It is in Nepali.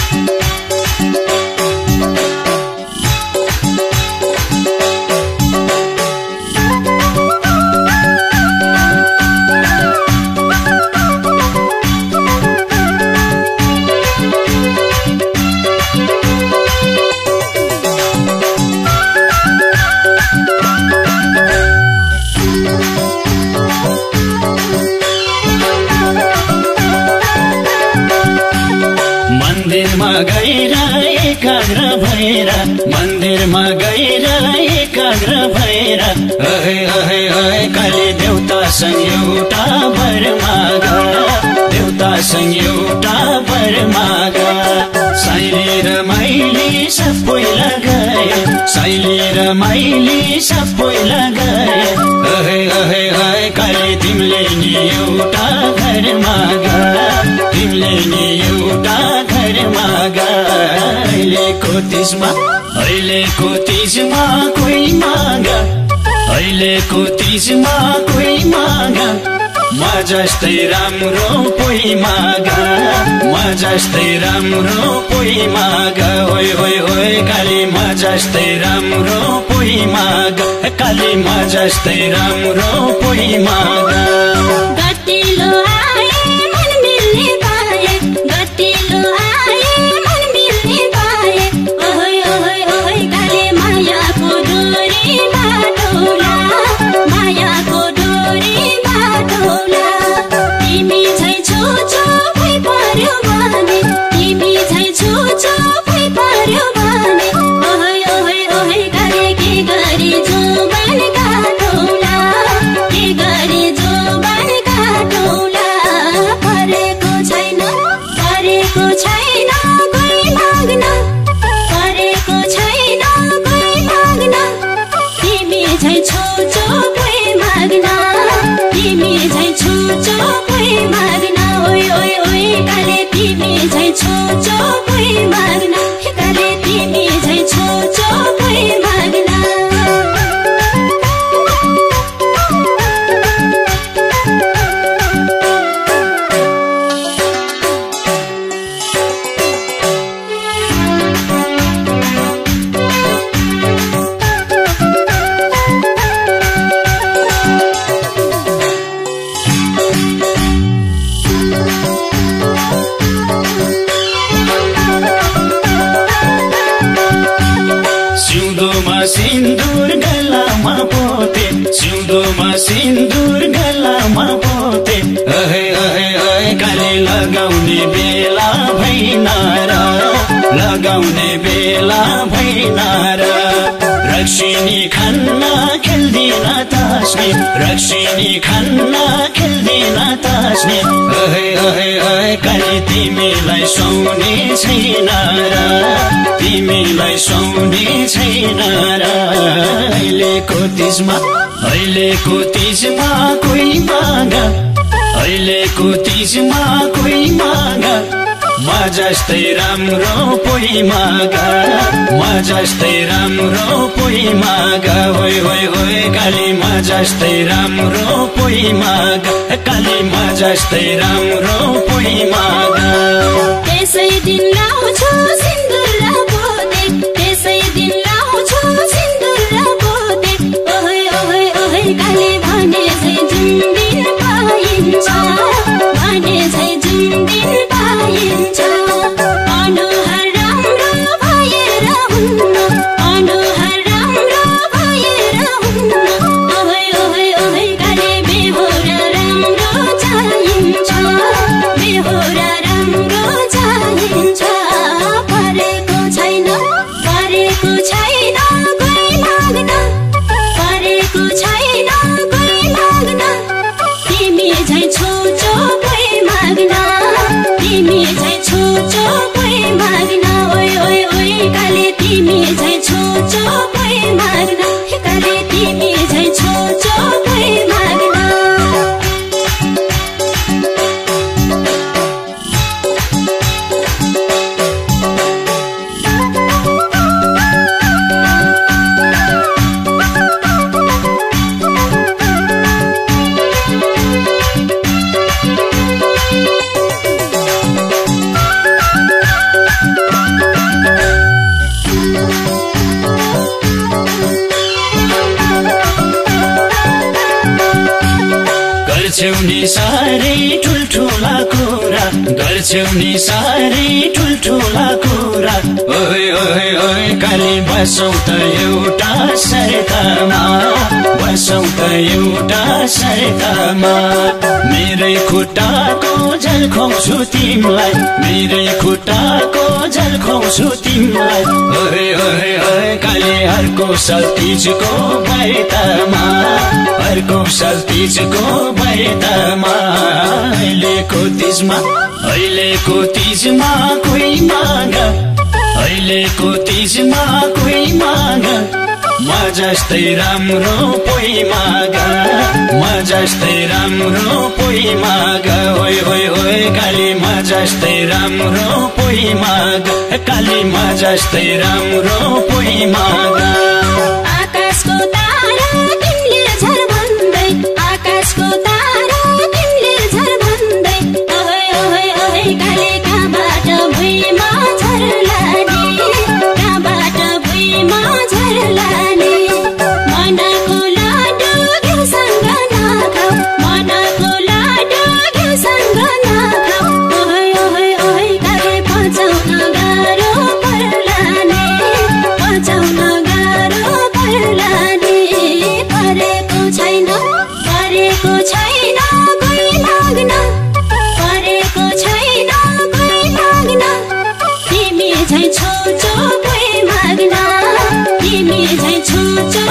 मन्दिरमा गएर एकाग्र भएर काली देउतासँग एउटा वर माग, देउतासँग एउटा वर माग। साइली र मैले सबै लगाए, साइली र मैले सबै लगाए। काली तिमीले नि एउटा घर माग, तिमीले नि एउटा घर माग। अहिलेको तीजमा कोही माग, अहिलेको तीजमा कोही माग। म जस्तै राम्रो कोही माग, म जस्तै राम्रो कोही माग। ओइ ओइ ओइ काली म जस्तै राम्रो कोही माग, काली म जस्तै राम्रो कोही माग। गतिलो आए मन मिल्ने पाए, गतिलो आए मन मिल्ने पाए। ओइ ओइ ओइ काली मायाको डोरी बाटोला, मायाको डोरी बाटोला। तिमी झै छुछो भइ पर्यो भने, तिमी झै छुछो भइ पर्यो भने। ओइ ओइ ओइ काली के गरी जुबान काटौला, के गरी जुबान काटौला। परेको छैन, परेको छैन कोही माग्न, परेको छैन कोही माग्न। तिमी झै छुछो कोही माग्न, तिमी झै छुछो कोही माग्न। ओइ ओइ ओइ काले तिमी झै छुछो कोही माग्न, काले तिमी झै छुछो कोही माग्न। सिउँदोमा सिन्दुर गलामा पोते, सिउँदोमा सिन्दुर गलामा पोते। काली लगाउने बेला भैनार, लगाउने बेला भैनार। रक्सिनी खन्न खेल्दिन तास्ने, रक्सिनी खन्न खेल्दिन तास्ने। काली तिमीलाई सुने छैन र, तिमीलाई सुने छैन र। अहिलेको तीजमा, अहिलेको तीजमा कोही माग, अहिलेको तीजमा कोही माग। म जस्तै राम्रो कोही माग, म जस्तै राम्रो कोही माग। ओइ ओइ ओइ काली म जस्तै राम्रो कोही माग, काली म जस्तै राम्रो कोही माग। त्यसै दिन लाउँछु सिन्दुर र पोते, त्यसै दिन लाउँछु सिन्दुर र पोते। ओइ ओइ ओइ काली भने झै जुन दिन पाइन्छ, भने झै जुन दिन पाइन्छ। अनुहार राम्रो भएर हुन्न, अनुहार राम्रो भएर हुन्न। ओइ ओइ ओइ काली बेहोरा राम्रो चाहिन्छ, बेहोरा राम्रो चाहिन्छ। परेको छैन, परेको छैन कोही माग्न, परेको छैन कोही माग्न। तिमी झै छुछो कोही माग्न, तिमी झै छुछो कोही माग्न। ओइ ओइ ओइ काली तिमी झै छुछो कोही माग्न, काली तिमी झै छुछो कोही माग्न। गर्छौ नि साह्रै ठुल्ठुला कुरा गर्छौ नि साह्रै ठुल्ठुला कुरा ओइ ओइ ओइ काली बसौ त एउटा सरतामा बसौ त एउटा सरतामा मेरै खुट्टाको झल खुवाउँछु तिमीलाई मेरै खुट्टाको झल खुवाउँछु तिमीलाई ओइ ओइ ओइ काली अर्को साल तीजको बैतमा अर्को साल तीजको बैतमा अहिलेको तीजमा कोही माग अहिलेको तीजमा कोही माग म जस्तै राम्रो पोइ माग म जस्तै राम्रो पोइ माग ओइ ओइ ओइ काली म जस्तै राम्रो पोइ माग काली म जस्तै राम्रो पोइ माग आकाशको तारा तिमीले झर भन्दै आकाशको तारा तिमीले झर भन्दै ओइ ओइ ओइ काली कहाँबाट भुइँमा झर लाने कहाँबाट भुइँमा झर लाने मनको लाडो घिउसँग नखाऊ मनको लाडो घिउसँग नखाऊ ओइ ओइ ओइ काली पचाउन गाह्रो पर्लाने पचाउन गाह्रो पर्लाने परेको छैन कोही माग्न परेको छैन कोही माग्न तिमी झैं छोचो कोही माग्न तिमी झैं छोचो